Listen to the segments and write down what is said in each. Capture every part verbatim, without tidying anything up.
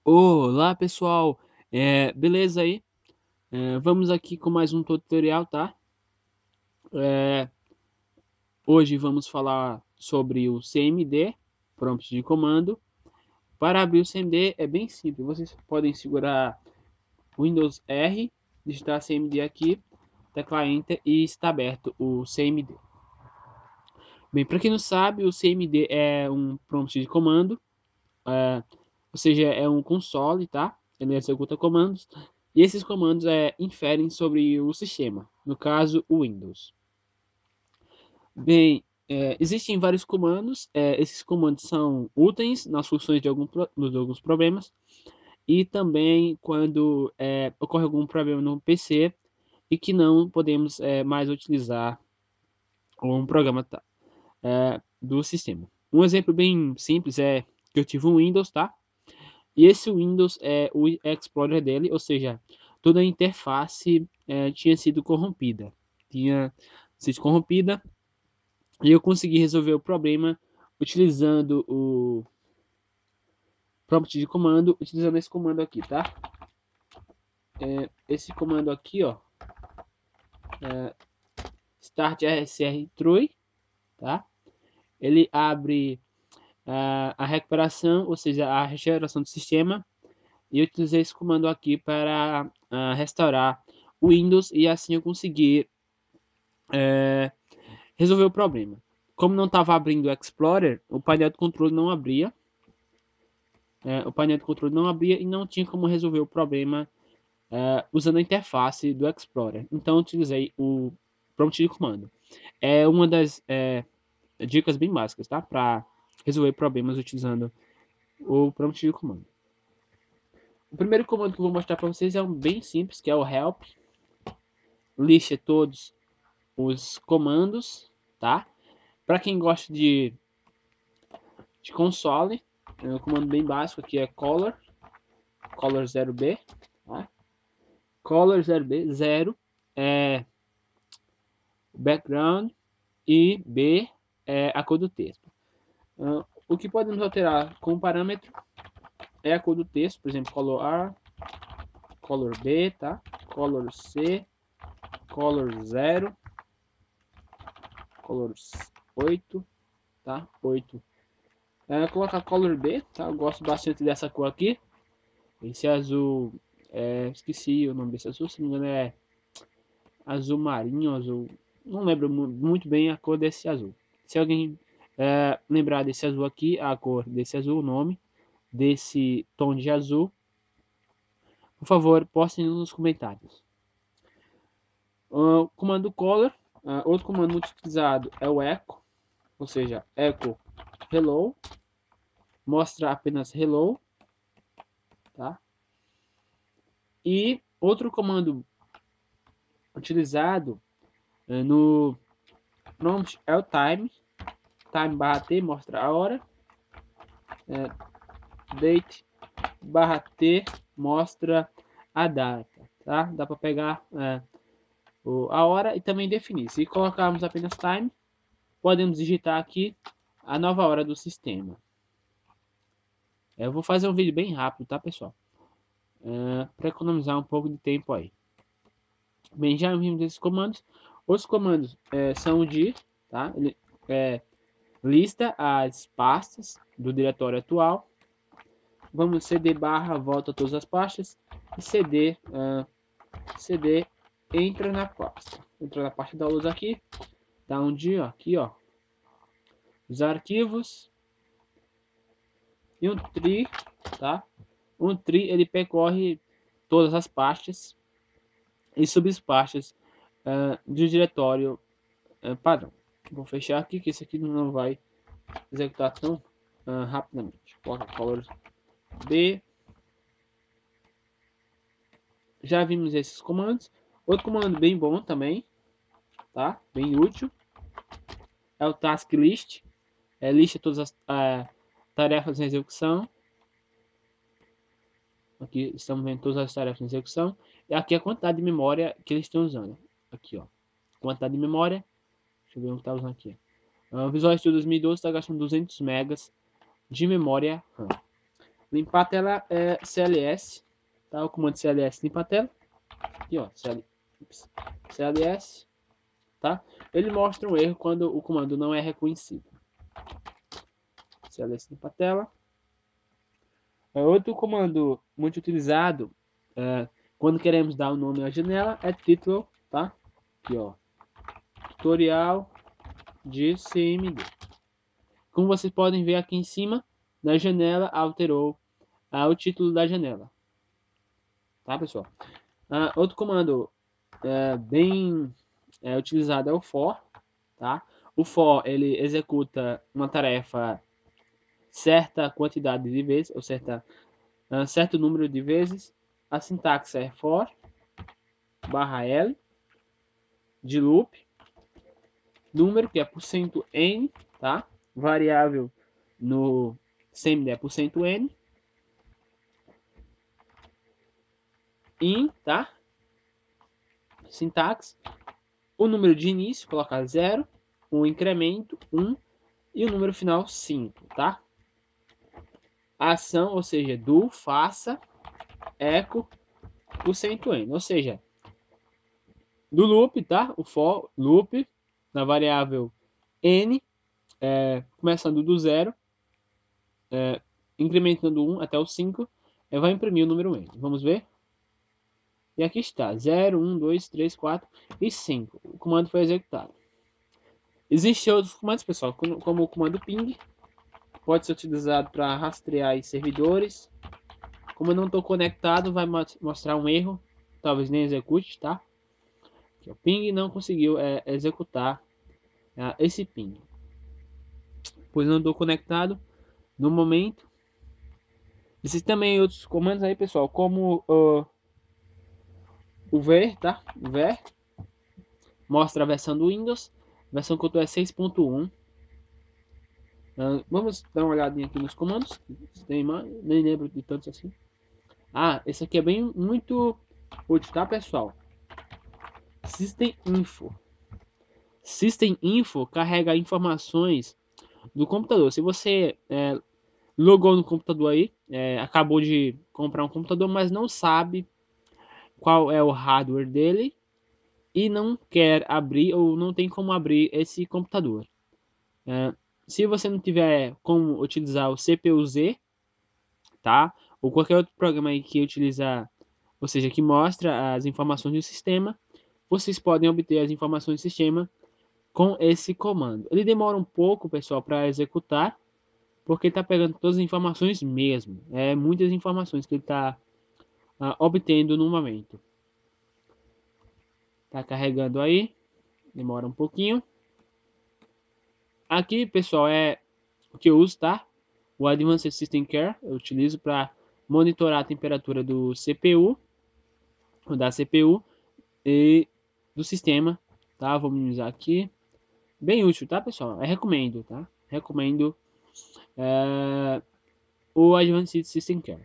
Olá pessoal, é, beleza aí? É, vamos aqui com mais um tutorial, tá? É, hoje vamos falar sobre o C M D, prompt de comando. Para abrir o C M D é bem simples, vocês podem segurar Windows R, digitar C M D aqui, teclar Enter e está aberto o C M D. Bem, para quem não sabe, o C M D é um prompt de comando, é, ou seja, é um console, tá? Ele executa comandos. E esses comandos é, inferem sobre o sistema, no caso, o Windows. Bem, é, existem vários comandos, é, esses comandos são úteis nas soluções de, algum, de alguns problemas, e também quando é, ocorre algum problema no P C e que não podemos é, mais utilizar um programa tá, é, do sistema. Um exemplo bem simples é que eu tive um Windows, tá? E esse Windows é o Explorer dele, ou seja, toda a interface é, tinha sido corrompida. Tinha sido corrompida e eu consegui resolver o problema utilizando o prompt de comando, utilizando esse comando aqui, tá? É, esse comando aqui, ó, é, start rsr true, tá? Ele abre a, a recuperação, ou seja, a restauração do sistema. E eu utilizei esse comando aqui para uh, restaurar o Windows e assim eu consegui é, resolver o problema. Como não estava abrindo o Explorer, o painel de controle não abria. É, o painel de controle não abria e não tinha como resolver o problema é, usando a interface do Explorer. Então eu utilizei o prompt de comando. É uma das é, dicas bem básicas, tá? Para resolver problemas utilizando o prompt de comando. O primeiro comando que eu vou mostrar para vocês é um bem simples, que é o help. Liste todos os comandos, tá? Para quem gosta de, de console, é um comando bem básico aqui é color, color zero b, tá? Color zero b, zero é background e B é a cor do texto. Uh, o que podemos alterar com parâmetro é a cor do texto, por exemplo, color A, color B, tá? Color C, color zero, color oito, tá? oito. É, colocar color B, tá? Eu gosto bastante dessa cor aqui. Esse azul, é, esqueci o nome desse azul, se não me engano é azul marinho, azul. Não lembro muito bem a cor desse azul. Se alguém é, lembrar desse azul aqui, a cor desse azul, o nome desse tom de azul, por favor, postem nos comentários. O comando color, uh, outro comando muito utilizado é o echo, ou seja, echo hello, mostra apenas hello, tá? E outro comando utilizado uh, no prompt é o time, time barra t mostra a hora, uh, date barra t mostra a data, tá? Dá para pegar uh, a hora e também definir. Se colocarmos apenas time, podemos digitar aqui a nova hora do sistema. Eu vou fazer um vídeo bem rápido, tá, pessoal? Uh, para economizar um pouco de tempo aí. Bem, já vimos esses comandos. Os comandos é, são de, tá? Ele é, lista as pastas do diretório atual. Vamos cd barra volta a todas as pastas e cd uh, cd entra na pasta. Entra na pasta da luz aqui, dá um dia aqui, ó. Os arquivos e um tree, tá? Um tree ele percorre todas as pastas e subpastas uh, do diretório uh, padrão. Vou fechar aqui que esse aqui não vai executar tão uh, rapidamente. Coloca color B. Já vimos esses comandos. Outro comando bem bom também, tá? Bem útil. É o task list. É lista todas as uh, tarefas em execução. Aqui estamos vendo todas as tarefas em execução. E aqui a quantidade de memória que eles estão usando. Aqui, ó. Quantidade de memória. Deixa eu ver o que está usando aqui. O uh, Visual Studio dois mil e doze está gastando duzentos megas de memória RAM. Limpar a tela é C L S, tá? O comando C L S limpa a tela. Aqui, ó, C L S, tá? Ele mostra um erro quando o comando não é reconhecido. C L S limpa a tela. Outro comando muito utilizado é, quando queremos dar o um nome à janela é título, tá? Aqui, ó, tutorial de C M D. Como vocês podem ver aqui em cima, na janela alterou ah, o título da janela. Tá, pessoal? Ah, outro comando é, bem é, utilizado é o for, tá? O for, ele executa uma tarefa certa quantidade de vezes, ou certa, uh, certo número de vezes. A sintaxe é for, barra L, de loop, número, que é porcento N, tá? Variável no C M D é porcento N, in, tá? Sintaxe, o número de início, colocar zero, o incremento, um, e o número final, cinco, tá? A ação, ou seja, do, faça, eco, porcento N, ou seja, do loop, tá? O for loop, na variável N, é, começando do zero, é, incrementando um até o cinco, é, vai imprimir o número N. Vamos ver? E aqui está, zero, um, dois, três, quatro e cinco. O comando foi executado. Existem outros comandos, pessoal, como, como o comando ping, pode ser utilizado para rastrear servidores. Como eu não estou conectado, vai mostrar um erro, talvez nem execute, tá? Aqui, o ping não conseguiu é, executar é, esse ping, pois não estou conectado no momento. Existem também outros comandos aí, pessoal, como uh, o ver, tá? O ver mostra a versão do Windows, a versão que eu tô é seis ponto um. Uh, vamos dar uma olhadinha aqui nos comandos. Tem mais, nem lembro de tantos assim. Ah, esse aqui é bem muito útil, tá, pessoal? System Info. System Info carrega informações do computador. Se você é, logou no computador aí, é, acabou de comprar um computador, mas não sabe qual é o hardware dele e não quer abrir ou não tem como abrir esse computador. É, se você não tiver como utilizar o C P U Z, tá? Ou qualquer outro programa aí que utiliza, ou seja, que mostra as informações do sistema, vocês podem obter as informações do sistema com esse comando. Ele demora um pouco, pessoal, para executar, porque está pegando todas as informações mesmo. É muitas informações que ele está uh, obtendo no momento. Tá carregando aí, demora um pouquinho. Aqui, pessoal, é o que eu uso, tá? O Advanced System Care, eu utilizo para monitorar a temperatura do C P U, da C P U e do sistema, tá? Vou minimizar aqui. Bem útil, tá, pessoal? Eu recomendo, tá? Recomendo é, o Advanced System Care.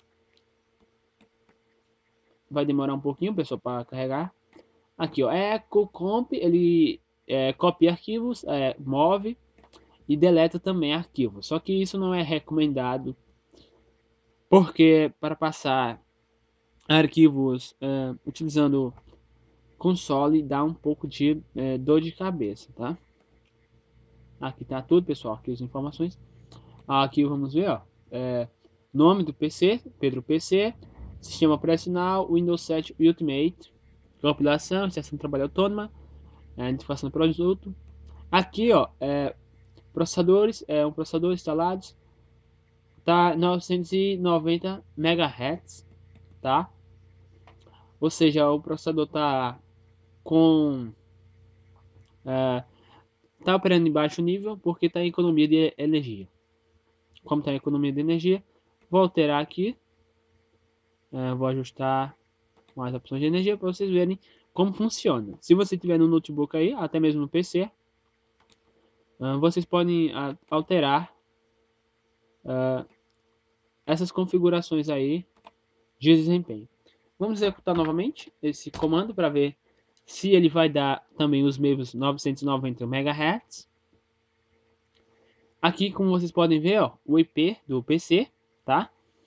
Vai demorar um pouquinho, pessoal, para carregar. Aqui, ó, Echo Comp, ele é, copia arquivos, é, move e deleta também arquivos. Só que isso não é recomendado, porque para passar arquivos é, utilizando console dá um pouco de é, dor de cabeça, tá? Aqui tá tudo, pessoal, aqui as informações. Aqui vamos ver, ó, é, nome do P C, Pedro P C, sistema operacional, Windows sete Ultimate, compilação, inserção de trabalho autônoma, é, identificação do produto. Aqui, ó, é, processadores, é um processador instalados, tá novecentos e noventa megahertz, tá? Ou seja, o processador tá com é, tá operando em baixo nível porque tá em economia de energia. Como tá em economia de energia, vou alterar aqui, é, vou ajustar mais opções de energia para vocês verem como funciona. Se você tiver no notebook aí, até mesmo no P C, uh, vocês podem uh, alterar uh, essas configurações aí de desempenho. Vamos executar novamente esse comando para ver se ele vai dar também os mesmos novecentos e noventa megahertz. Aqui, como vocês podem ver, ó, o I P do P C, tá?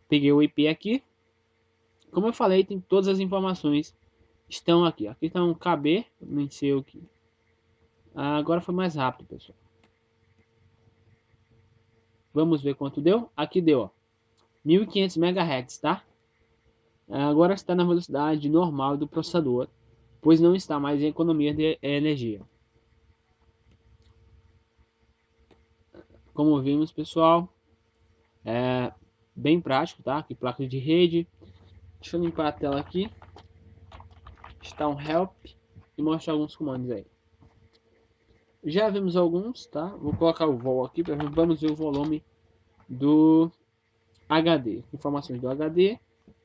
Peguei o I P aqui. Como eu falei, tem todas as informações estão aqui. Aqui está um K B, nem sei o que. Ah, agora foi mais rápido, pessoal. Vamos ver quanto deu. Aqui deu, ó, mil e quinhentos megahertz, tá? Ah, agora está na velocidade normal do processador, pois não está mais em economia de energia. Como vimos, pessoal, é bem prático, tá? Aqui placa de rede. Deixa eu limpar a tela aqui. Está um help e mostrar alguns comandos aí. Já vimos alguns, tá? Vou colocar o vol aqui, vamos ver o volume do H D. Informações do H D.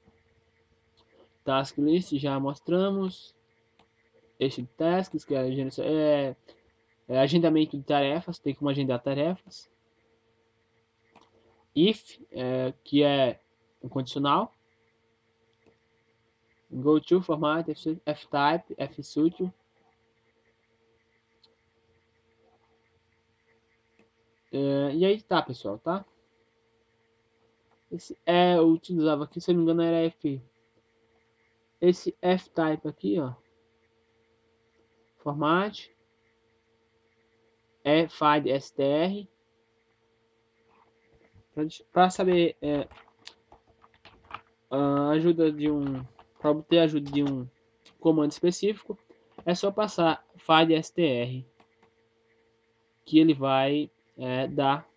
Task list já mostramos. Este tasks, que é, é, é agendamento de tarefas, tem como agendar tarefas. If, é, que é um condicional. Go to format, F-type, F-suite. É, e aí tá, pessoal, tá? Esse é, eu utilizava aqui, se eu não me engano, era F. Esse F-type aqui, ó. Format. É file str. Para saber é, a ajuda de um, para obter a ajuda de um comando específico, é só passar file str, que ele vai é, dar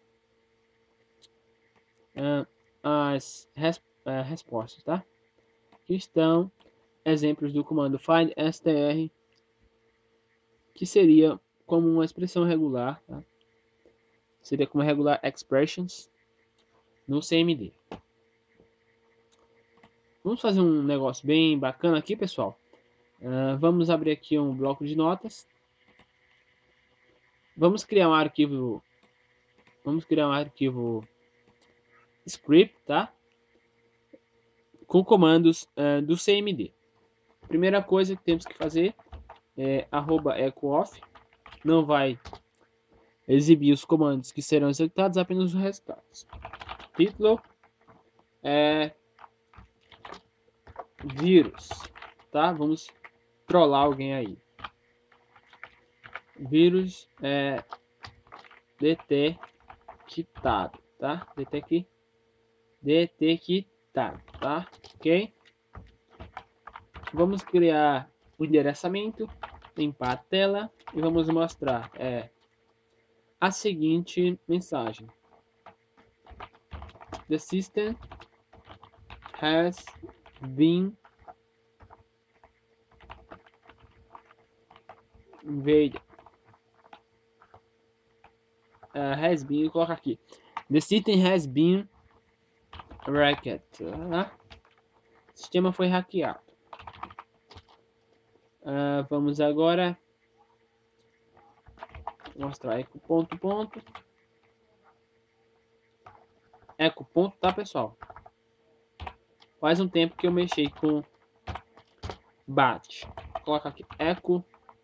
é, as res, é, respostas, tá? Aqui estão exemplos do comando file str, que seria como uma expressão regular, tá? Seria como regular expressions no C M D. Vamos fazer um negócio bem bacana aqui, pessoal. Uh, vamos abrir aqui um bloco de notas. Vamos criar um arquivo. Vamos criar um arquivo script, tá? Com comandos uh, do C M D. Primeira coisa que temos que fazer é arroba echo-off. Não vai exibir os comandos que serão executados, apenas os resultados. Título é vírus, tá? Vamos trollar alguém aí. Vírus é detectado, tá? Detec... Detectado, tá? Ok? Vamos criar o endereçamento, limpar a tela e vamos mostrar é, a seguinte mensagem. The system has been invaded. Uh, has been, vou colocar aqui. The system has been hacked. Tá? O sistema foi hackeado. Uh, vamos agora mostrar eco ponto ponto. Eco ponto, tá, pessoal? Faz um tempo que eu mexi com bat. Coloca aqui echo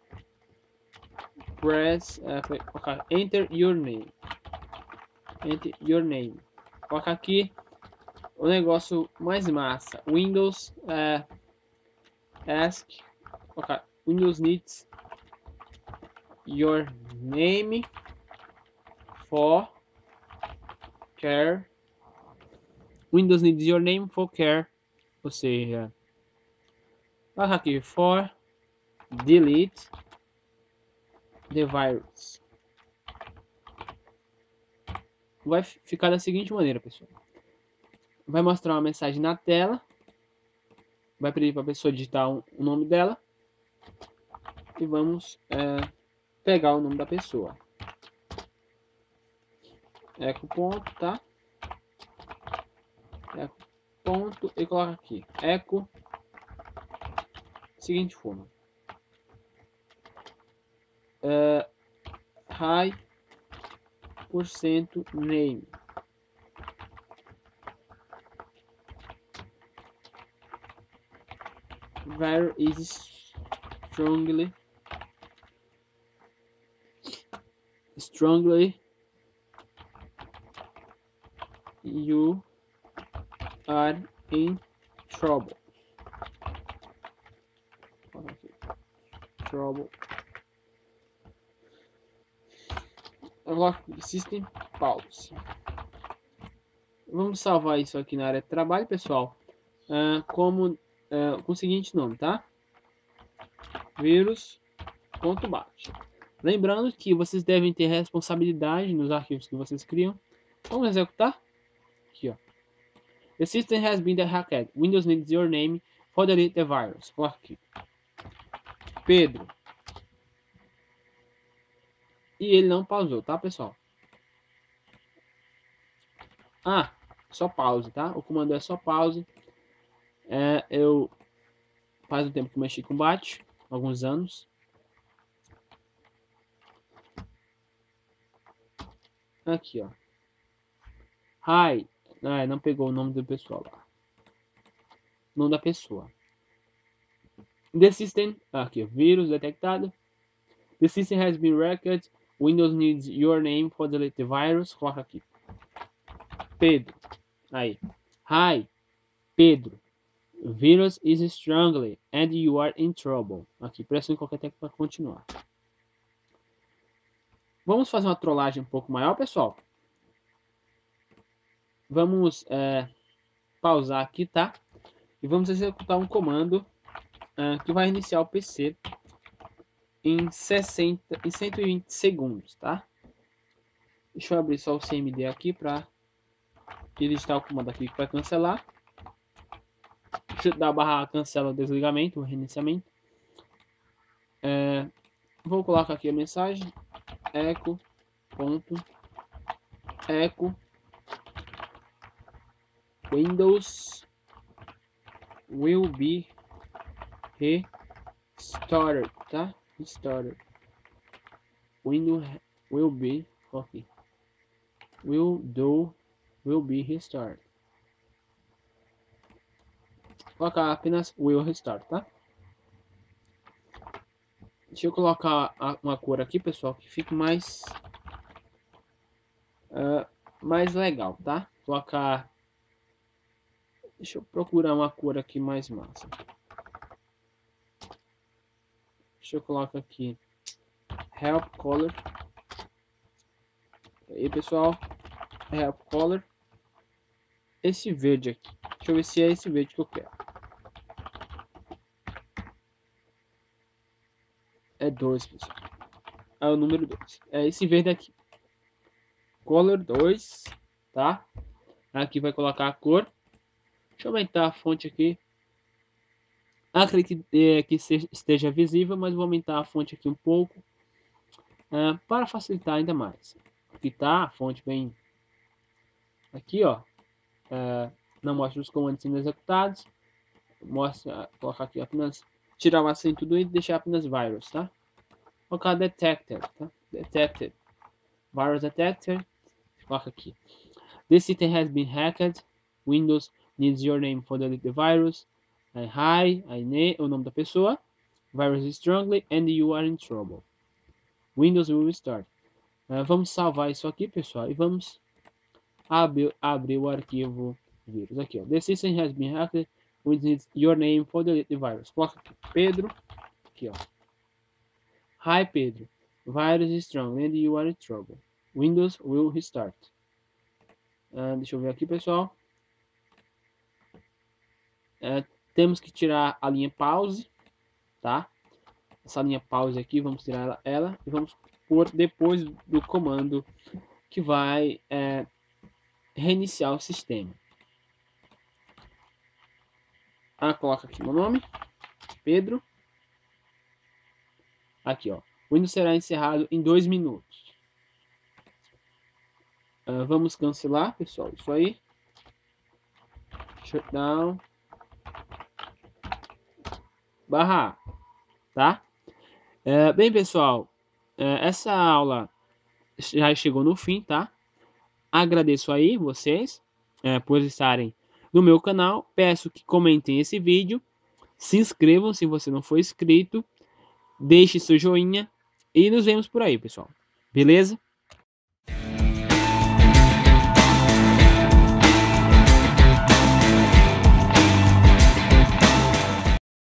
press uh, colocar enter your name. Enter your name. Coloca aqui o negócio mais massa. Windows uh, ask colocar Windows needs your name for care. Windows needs your name for care. Ou seja, coloca aqui for delete the virus. Vai ficar da seguinte maneira, pessoal. Vai mostrar uma mensagem na tela. Vai pedir para a pessoa digitar o nome dela. E vamos é, pegar o nome da pessoa. Eco ponto, tá? Eco ponto e coloca aqui. Eco. Seguinte forma. É, high por cento name. Where is strongly strongly you are in trouble. Trouble. Agora, System Pause. Vamos salvar isso aqui na área de trabalho, pessoal, uh, como uh, com o seguinte nome, tá? Vírus.bat. Lembrando que vocês devem ter responsabilidade nos arquivos que vocês criam. Vamos executar? Aqui, ó. The system has been hacked. Windows needs your name for delete the virus. Coloca aqui. Pedro. E ele não pausou, tá, pessoal? Ah, só pause, tá? O comando é só pause. É, eu faz um tempo que mexi com o Bat, alguns anos. Aqui, ó. Hi. Ah, não pegou o nome do pessoal lá. O nome da pessoa. The system. Aqui, ó. Vírus detectado. The system has been wrecked. Windows needs your name for delete the virus. Coloca aqui. Pedro. Aí. Hi. Pedro. Virus is strongly and you are in trouble. Aqui, pressione qualquer tecla para continuar. Vamos fazer uma trollagem um pouco maior, pessoal. Vamos é, pausar aqui, tá? E vamos executar um comando é, que vai iniciar o P C em, sessenta, em cento e vinte segundos, tá? Deixa eu abrir só o C M D aqui para digitar o comando aqui que vai cancelar. Deixa eu dar barra cancela o desligamento, o reiniciamento. É, vou colocar aqui a mensagem. Echo. Ponto. Echo. Windows will be restored, tá? Restored. Windows will be okay. Will do will be restored. Vou colocar apenas will restart, tá? Deixa eu colocar uma cor aqui, pessoal, que fique mais uh, mais legal, tá? Colocar. Deixa eu procurar uma cor aqui mais massa. Deixa eu colocar aqui help color. Aí, pessoal, help color. Esse verde aqui. Deixa eu ver se é esse verde que eu quero. É dois, pessoal. É o número dois. É esse verde aqui. Color dois, tá? Aqui vai colocar a cor. Deixa eu aumentar a fonte aqui. Acredito que, é, que esteja visível, mas vou aumentar a fonte aqui um pouco. Uh, para facilitar ainda mais. Aqui tá a fonte bem... Aqui, ó. Uh, não mostra os comandos sendo executados. Mostra, colocar aqui apenas... Tirar o acento do e deixar apenas virus, tá? Colocar detected, tá? Detected. Virus detected. Coloca aqui. This system has been hacked. Windows needs your name for delete the virus. Aí, hi, aí, o nome da pessoa. Virus is strongly and you are in trouble. Windows will restart. Uh, vamos salvar isso aqui, pessoal, e vamos abrir, abrir o arquivo vírus. Aqui, ó. The system has been hacked. Windows needs your name for delete the virus. Coloca aqui, Pedro. Aqui, ó. Hi, Pedro. Virus is strong and you are in trouble. Windows will restart. Uh, deixa eu ver aqui, pessoal. Uh, temos que tirar a linha pause, tá? Essa linha pause aqui, vamos tirar ela, ela e vamos pôr depois do comando que vai é, reiniciar o sistema. Ah, coloca aqui meu nome, Pedro. Aqui, ó. O Windows será encerrado em dois minutos. Uh, vamos cancelar, pessoal, isso aí. Shutdown. Barra, tá? É, bem, pessoal, é, essa aula já chegou no fim, tá? Agradeço aí vocês é, por estarem no meu canal. Peço que comentem esse vídeo, se inscrevam se você não for inscrito, deixe seu joinha e nos vemos por aí, pessoal. Beleza?